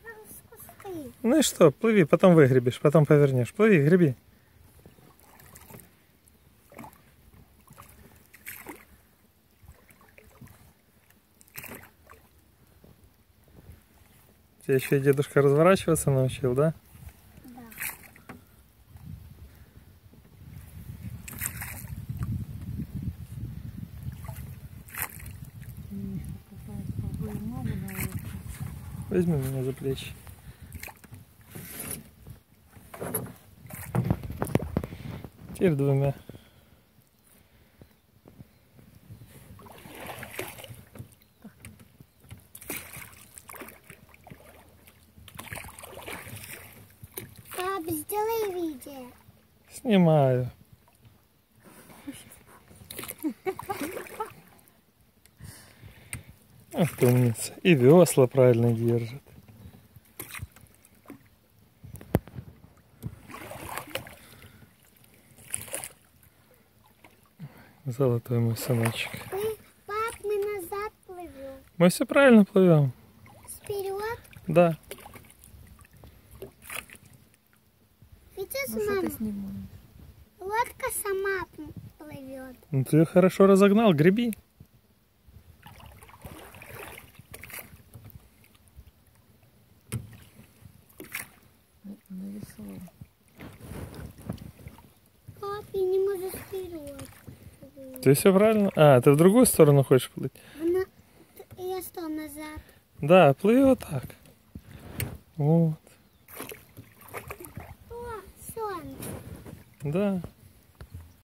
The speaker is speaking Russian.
Ну и что, плыви, потом выгребешь, потом повернешь. Плыви, греби. Тебя еще и дедушка разворачиваться научил, да? Да. Возьми меня за плечи. Теперь двумя. Пап, сделай видео. Снимаю. Ах ты умница. И весла правильно держит. Золотой мой сыночек. Пап, мы назад плывем. Мы все правильно плывем. Вперед. Да. Видишь, Ну что ты мама? снимаешь? Лодка сама плывет. Ну ты ее хорошо разогнал, греби. Нарисовал. Пап, я не могу вперед. Ты все правильно. А, ты в другую сторону хочешь плыть? Я что, назад? Да, плыви вот так. Вот. О, солнце. Да.